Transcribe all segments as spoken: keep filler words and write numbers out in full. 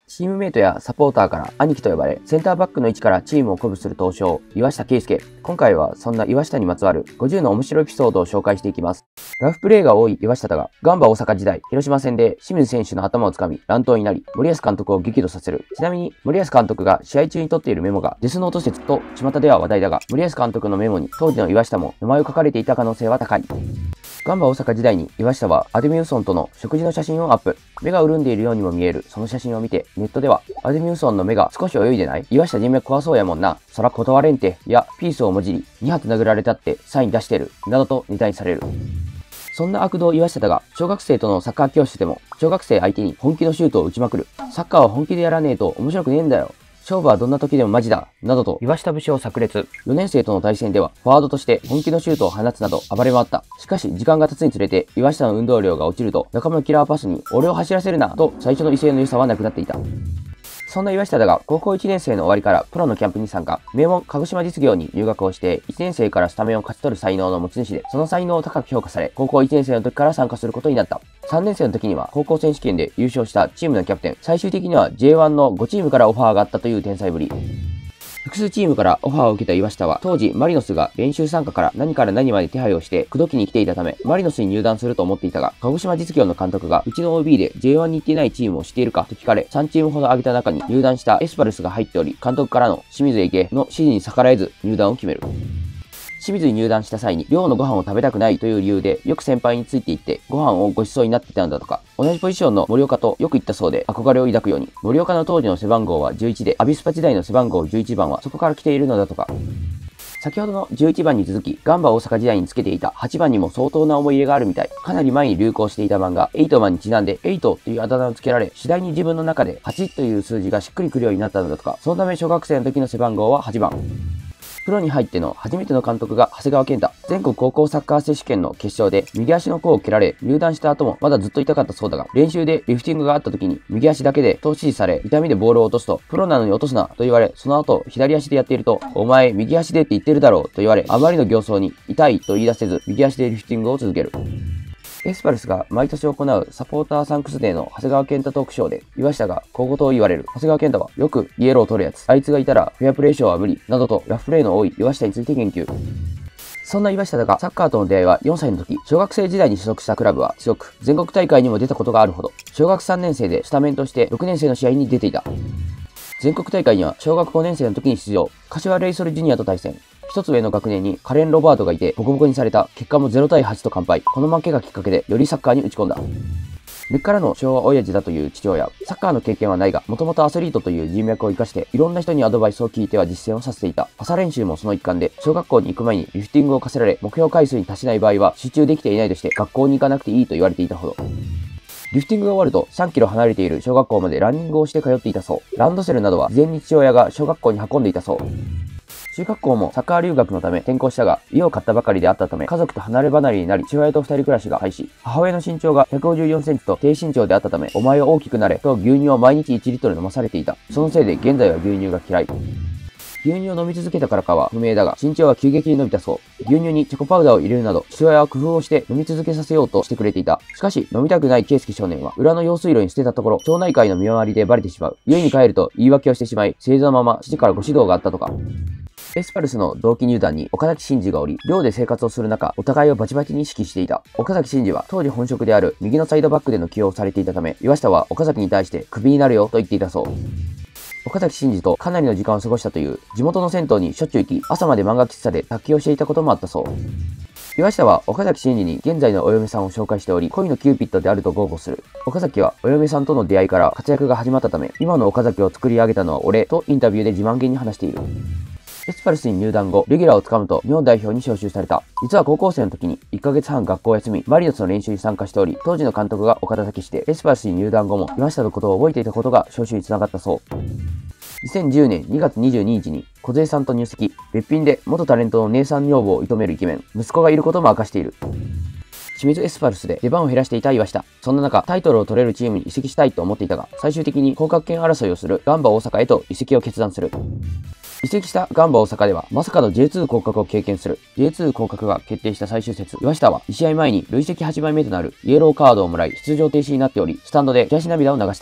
チームメイトやサポーターから兄貴と呼ばれ、センターバックの位置からチームを鼓舞する投手、岩下圭介。今回はそんな岩下にまつわるごじゅうの面白いエピソードを紹介していきます。ラフプレーが多い岩下だが、ガンバ大阪時代、広島戦で清水選手の頭をつかみ、乱闘になり、森保監督を激怒させる。ちなみに、森保監督が試合中に取っているメモがデスノート説と巷では話題だが、森保監督のメモに当時の岩下も名前を書かれていた可能性は高い。ガンバ大阪時代に岩下はアデミウソンとの食事の写真をアップ。目が潤んでいるようにも見えるその写真を見て、ネットではアデミウソンの目が少し泳いでない？岩下人脈怖そうやもんな。そら断れんて。や、ピースをもじり、に発殴られたってサイン出してる。などとネタにされる。そんな悪童岩下だが、小学生とのサッカー教室でも、小学生相手に本気のシュートを打ちまくる。サッカーは本気でやらねえと面白くねえんだよ。勝負はどんな時でもマジだ。などと岩下節を炸裂。よねん生との対戦では、フォワードとして本気のシュートを放つなど暴れ回った。しかし、時間が経つにつれて、岩下の運動量が落ちると、仲間のキラーパスに、俺を走らせるな、と最初の威勢の良さはなくなっていた。そんな岩下だが、高校いちねん生の終わりからプロのキャンプに参加。名門鹿児島実業に入学をして、いちねん生からスタメンを勝ち取る才能の持ち主で、その才能を高く評価され、高校いちねん生の時から参加することになった。さんねん生の時には高校選手権で優勝したチームのキャプテン。最終的には ジェイワン のごチームからオファーがあったという天才ぶり。複数チームからオファーを受けた岩下は、当時マリノスが練習参加から何から何まで手配をして口説きに来ていたため、マリノスに入団すると思っていたが、鹿児島実業の監督が、うちの オービー で ジェイワン に行っていないチームを知っているかと聞かれ、さんチームほど挙げた中に入団したエスパルスが入っており、監督からの清水へ行けの指示に逆らえず入団を決める。清水に入団した際に寮のご飯を食べたくないという理由でよく先輩について行ってご飯をご馳走になっていたのだとか、同じポジションの森岡とよく言ったそうで憧れを抱くように、森岡の当時の背番号はじゅういちで、アビスパ時代の背番号じゅういちばんはそこから来ているのだとか。先ほどのじゅういちばんに続き、ガンバ大阪時代につけていたはちばんにも相当な思い入れがあるみたい。かなり前に流行していた漫画、エイトマンにちなんでエイトというあだ名をつけられ、次第に自分の中ではちという数字がしっくりくるようになったのだとか、そのため小学生の時の背番号ははちばん。プロに入っての初めての監督が長谷川健太。全国高校サッカー選手権の決勝で右足の甲を蹴られ、入団した後もまだずっと痛かったそうだが、練習でリフティングがあった時に右足だけでと指示され、痛みでボールを落とすと、プロなのに落とすなと言われ、その後左足でやっていると、お前右足でって言ってるだろうと言われ、あまりの形相に痛いと言い出せず、右足でリフティングを続ける。エスパルスが毎年行うサポーターサンクスデーの長谷川健太トークショーで、岩下が小言を言われる。長谷川健太は、よくイエローを取るやつ。あいつがいたらフェアプレー賞は無理。などとラフプレーの多い岩下について言及。そんな岩下だが、サッカーとの出会いはよんさいの時、小学生時代に所属したクラブは強く、全国大会にも出たことがあるほど、小学さんねん生でスタメンとしてろくねん生の試合に出ていた。全国大会には小学ごねん生の時に出場。柏レイソルジュニアと対戦。一つ上の学年にカレン・ロバートがいてボコボコにされた。結果もゼロたいはちと完敗。この負けがきっかけでよりサッカーに打ち込んだ。根っからの昭和親父だという父親。サッカーの経験はないが、もともとアスリートという人脈を生かして、いろんな人にアドバイスを聞いては実践をさせていた。朝練習もその一環で、小学校に行く前にリフティングを課せられ、目標回数に達しない場合は集中できていないとして、学校に行かなくていいと言われていたほど。リフティングが終わるとさんキロ離れている小学校までランニングをして通っていたそう。ランドセルなどは事前に父親が小学校に運んでいたそう。中学校もサッカー留学のため転校したが、家を買ったばかりであったため、家族と離れ離れになり、父親と二人暮らしが廃止。母親の身長がひゃくごじゅうよんセンチと低身長であったため、お前は大きくなれと牛乳を毎日いちリットル飲まされていた。そのせいで現在は牛乳が嫌い。牛乳を飲み続けたからかは不明だが、身長は急激に伸びたそう。牛乳にチョコパウダーを入れるなど、父親は工夫をして飲み続けさせようとしてくれていた。しかし、飲みたくない圭介少年は、裏の用水路に捨てたところ、町内会の見回りでバレてしまう。家に帰ると言い訳をしてしまい、正座のまま父からご指導があったとか。エスパルスの同期入団に岡崎慎司がおり、寮で生活をする中、お互いをバチバチに意識していた。岡崎慎司は当時本職である右のサイドバックでの起用をされていたため、岩下は岡崎に対してクビになるよと言っていたそう。岡崎慎司とかなりの時間を過ごしたという、地元の銭湯にしょっちゅう行き、朝まで漫画喫茶で卓球をしていたこともあったそう。岩下は岡崎慎司に現在のお嫁さんを紹介しており、恋のキューピッドであると豪語する。岡崎はお嫁さんとの出会いから活躍が始まったため、今の岡崎を作り上げたのは俺とインタビューで自慢げに話している。エスパルスに入団後、レギュラーをつかむと日本代表に招集された。実は高校生の時にいっかげつはん学校を休み、マリノスの練習に参加しており、当時の監督が岡田武史で、エスパルスに入団後も岩下のことを覚えていたことが招集につながったそう。にせんじゅうねんにがつにじゅうににちに小杉さんと入籍、べっぴんで元タレントの姉さん女房を射止めるイケメン、息子がいることも明かしている。清水エスパルスで出番を減らしていた岩下。そんな中、タイトルを取れるチームに移籍したいと思っていたが、最終的に降格圏争いをするガンバ大阪へと移籍を決断する。移籍したガンバ大阪では、まさかの ジェイツー 降格を経験する。ジェイツー 降格が決定した最終節、岩下はに試合前に累積はちまいめとなるイエローカードをもらい出場停止になっており、スタンドで悔し涙を流した。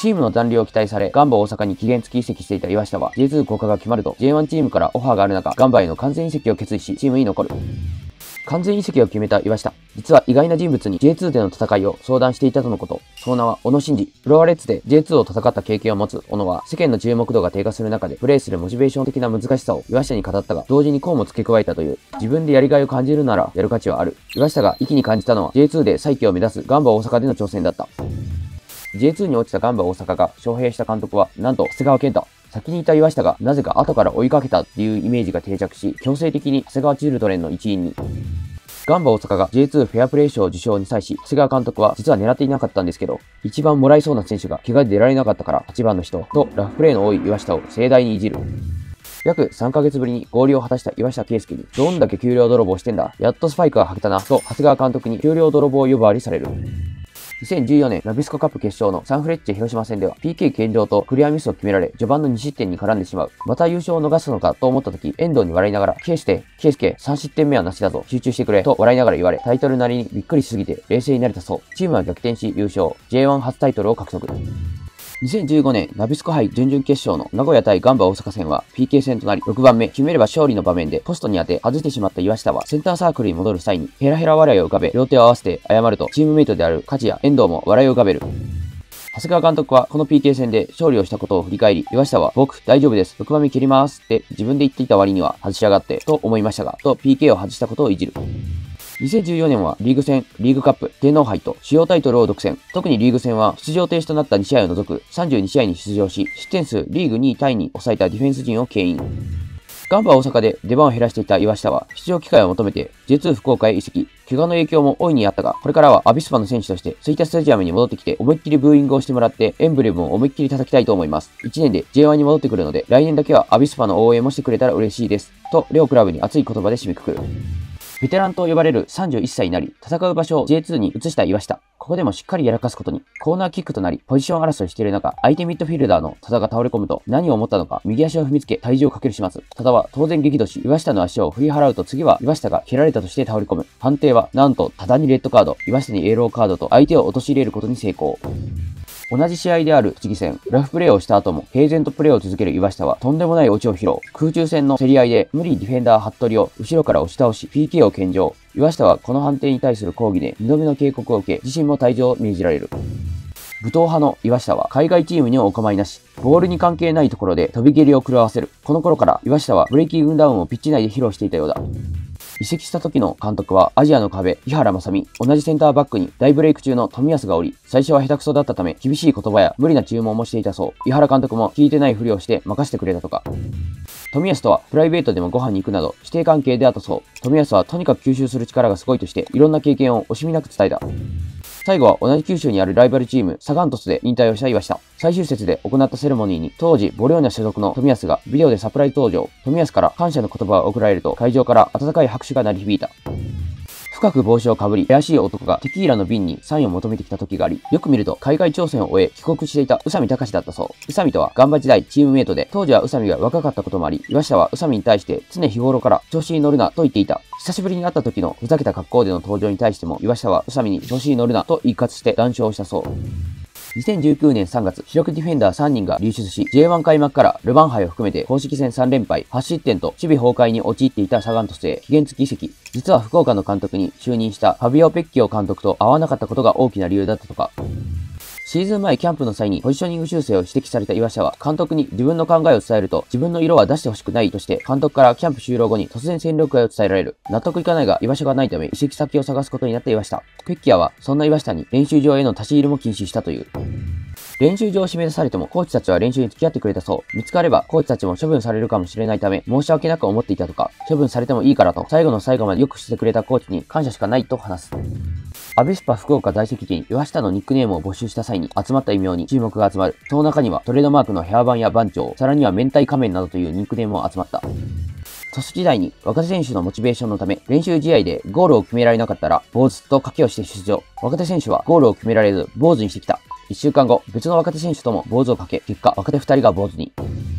チームの残留を期待され、ガンバ大阪に期限付き移籍していた岩下は ジェイツー 降下が決まると ジェイワン チームからオファーがある中、ガンバへの完全移籍を決意し、チームに残る。完全移籍を決めた岩下。実は意外な人物に ジェイツー での戦いを相談していたとのこと。その名は小野伸二。浦和レッズで ジェイツー を戦った経験を持つ小野は、世間の注目度が低下する中でプレーするモチベーション的な難しさを岩下に語ったが、同時にこうも付け加えたという。自分でやりがいを感じるならやる価値はある。岩下が意気に感じたのは ジェイツー で再起を目指すガンバ大阪での挑戦だった。ジェイツー に落ちたガンバ大阪が招聘した監督は、なんと長谷川健太。先にいた岩下がなぜか後から追いかけたっていうイメージが定着し、強制的に長谷川チルドレンの一員に。ガンバ大阪が ジェイツー フェアプレー賞受賞に際し、長谷川監督は実は狙っていなかったんですけど、一番もらいそうな選手が怪我で出られなかったからはちばんの人とラフプレーの多い岩下を盛大にいじる。約さんかげつぶりに合流を果たした岩下圭介に、どんだけ給料泥棒してんだ、やっとスパイクが履けたな、と長谷川監督に給料泥棒呼ばわりされる。にせんじゅうよねんナビスコカップ決勝のサンフレッチェ広島戦では ピーケー 献上とクリアミスを決められ、序盤のに失点に絡んでしまう。また優勝を逃すのかと思った時、遠藤に笑いながら、ケイスケ、ケイスケ、さん失点目はなしだぞ、集中してくれ、と笑いながら言われ、タイトルなりにびっくりしすぎて冷静になれたそう。チームは逆転し優勝。ジェイワン 初タイトルを獲得。にせんじゅうごねんナビスコ杯準々決勝の名古屋対ガンバ大阪戦は ピーケー 戦となり、ろくばんめ、決めれば勝利の場面でポストに当て外してしまった岩下はセンターサークルに戻る際にヘラヘラ笑いを浮かべ、両手を合わせて謝ると、チームメイトである梶谷、遠藤も笑いを浮かべる。長谷川監督はこの ピーケー 戦で勝利をしたことを振り返り、岩下は僕大丈夫です、ろくばんめ蹴りますって自分で言っていた割には外しやがってと思いましたが、と ピーケー を外したことをいじる。にせんじゅうよねんはリーグ戦、リーグカップ、天皇杯と主要タイトルを独占。特にリーグ戦は出場停止となったに試合を除くさんじゅうに試合に出場し、失点数リーグにいタイに抑えたディフェンス陣を牽引。ガンバ大阪で出番を減らしていた岩下は出場機会を求めて ジェイツー 福岡へ移籍。怪我の影響も大いにあったが、これからはアビスパの選手として吹田スタジアムに戻ってきて思いっきりブーイングをしてもらってエンブレムを思いっきり叩きたいと思います。いちねんで ジェイワン に戻ってくるので、来年だけはアビスパの応援もしてくれたら嬉しいです。と両クラブに熱い言葉で締めくくる。ベテランと呼ばれるさんじゅういっさいになり、戦う場所を ジェイツー に移した岩下。ここでもしっかりやらかすことに、コーナーキックとなり、ポジション争いしている中、相手ミッドフィルダーの多田が倒れ込むと、何を思ったのか、右足を踏みつけ、体重をかける始末。多田は当然激怒し、岩下の足を振り払うと、次は岩下が蹴られたとして倒れ込む。判定は、なんと、多田にレッドカード、岩下にイエローカードと相手を陥れることに成功。同じ試合である栃木戦、ラフプレーをした後も平然とプレーを続ける岩下はとんでもないオチを披露。空中戦の競り合いで無理ディフェンダー服部を後ろから押し倒し ピーケー を献上。岩下はこの判定に対する抗議でにどめの警告を受け、自身も退場を命じられる。武闘派の岩下は海外チームにお構いなし、ボールに関係ないところで飛び蹴りを食らわせる。この頃から岩下はブレイキングダウンをピッチ内で披露していたようだ。移籍した時の監督はアジアの壁、井原正美。同じセンターバックに大ブレイク中の冨安がおり、最初は下手くそだったため厳しい言葉や無理な注文もしていたそう。井原監督も聞いてないふりをして任せてくれたとか。冨安とはプライベートでもご飯に行くなど師弟関係であったそう。冨安はとにかく吸収する力がすごいとしていろんな経験を惜しみなく伝えた。最後は同じ九州にあるライバルチームサガン鳥栖で引退をした岩下。最終節で行ったセレモニーに当時ボレオーニャ所属の冨安がビデオでサプライズ登場。冨安から感謝の言葉が送られると会場から温かい拍手が鳴り響いた。深く帽子をかぶり、怪しい男がテキーラの瓶にサインを求めてきた時があり、よく見ると海外挑戦を終え帰国していた宇佐美隆だったそう。宇佐美とはガンバ時代チームメイトで、当時は宇佐美が若かったこともあり、岩下は宇佐美に対して常日頃から調子に乗るなと言っていた。久しぶりに会った時のふざけた格好での登場に対しても岩下は宇佐美に調子に乗るなと言い方して談笑したそう。にせんじゅうきゅうねんさんがつ、主力ディフェンダーさんにんが流出し、ジェイワン 開幕からルヴァン杯を含めて公式戦さんれんぱい、はち失点と守備崩壊に陥っていたサガン鳥栖へ期限付き移籍。実は福岡の監督に就任したファビオ・ペッキオ監督と合わなかったことが大きな理由だったとか。シーズン前キャンプの際にポジショニング修正を指摘された岩下は監督に自分の考えを伝えると自分の色は出してほしくないとして監督からキャンプ終了後に突然戦力外を伝えられる。納得いかないが居場所がないため移籍先を探すことになった岩下。ペッキアはそんな岩下に練習場への立ち入りも禁止したという。練習場を締め出されてもコーチたちは練習に付き合ってくれたそう。見つかればコーチたちも処分されるかもしれないため申し訳なく思っていたとか、処分されてもいいからと最後の最後までよくしてくれたコーチに感謝しかないと話す。アビスパ福岡在籍時に岩下のニックネームを募集した際に集まった異名に注目が集まる。その中にはトレードマークのヘアバンや番長、さらには明太仮面などというニックネームも集まった。トス時代に若手選手のモチベーションのため練習試合でゴールを決められなかったら坊主と賭けをして出場。若手選手はゴールを決められず坊主にしてきた。いっしゅうかんご、別の若手選手とも坊主をかけ、結果若手ふたりが坊主に。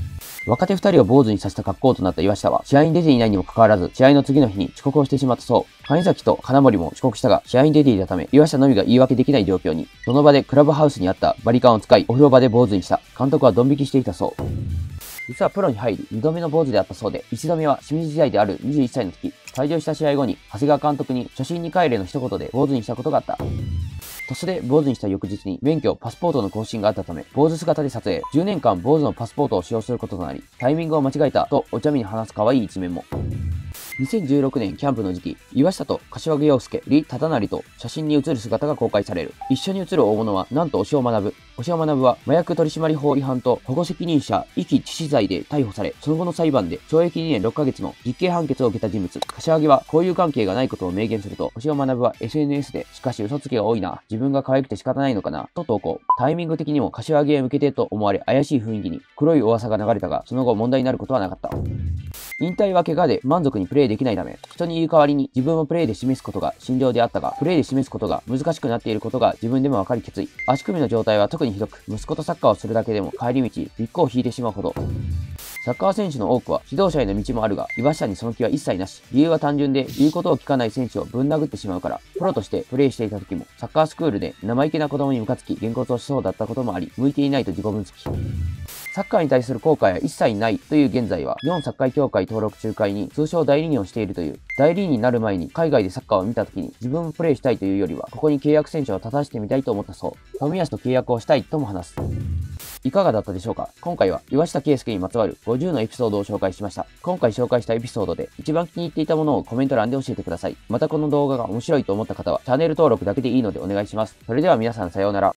若手二人を坊主にさせた格好となった岩下は、試合に出ていないにもかかわらず、試合の次の日に遅刻をしてしまったそう。金崎と金森も遅刻したが、試合に出ていたため、岩下のみが言い訳できない状況に、その場でクラブハウスにあったバリカンを使い、お風呂場で坊主にした。監督はドン引きしていたそう。実はプロに入り、二度目の坊主であったそうで、一度目は清水時代であるにじゅういっさいの時、退場した試合後に、長谷川監督に初心に帰れの一言で坊主にしたことがあった。そして坊主にした翌日に免許、パスポートの更新があったため、坊主姿で撮影、じゅうねんかん坊主のパスポートを使用することとなり、タイミングを間違えたとお茶目に話す可愛い一面も。にせんじゅうろくねんキャンプの時期、岩下と柏木陽介、李忠成と写真に写る姿が公開される。一緒に写る大物は、なんと押尾学。押尾学は麻薬取締法違反と保護責任者遺棄致死罪で逮捕され、その後の裁判で懲役にねんろっかげつの実刑判決を受けた人物。柏木は交友関係がないことを明言すると、押尾学は エスエヌエス で、しかし嘘つきが多いな、自分が可愛くて仕方ないのかな、と投稿。タイミング的にも柏木へ向けてと思われ怪しい雰囲気に黒い噂が流れたが、その後問題になることはなかった。引退は怪我で満足にプレーできないため、人に言う代わりに自分をプレーで示すことが信条であったが、プレーで示すことが難しくなっていることが自分でもわかり決意。足首の状態は特にひどく、息子とサッカーをするだけでも帰り道、ビッグを引いてしまうほど。サッカー選手の多くは指導者への道もあるが、岩下にその気は一切なし。理由は単純で、言うことを聞かない選手をぶん殴ってしまうから。プロとしてプレーしていた時も、サッカースクールで生意気な子供にムカつき、げんこつをしそうだったこともあり、向いていないと自己分析。サッカーに対する後悔は一切ないという現在は、日本サッカー協会登録仲介に通称代理人をしているという。代理人になる前に海外でサッカーを見た時に自分もプレーしたいというよりは、ここに契約選手を立たせてみたいと思ったそう。冨安と契約をしたいとも話す。いかがだったでしょうか。今回は岩下圭介にまつわるごじゅうのエピソードを紹介しました。今回紹介したエピソードで一番気に入っていたものをコメント欄で教えてください。またこの動画が面白いと思った方はチャンネル登録だけでいいのでお願いします。それでは皆さんさようなら。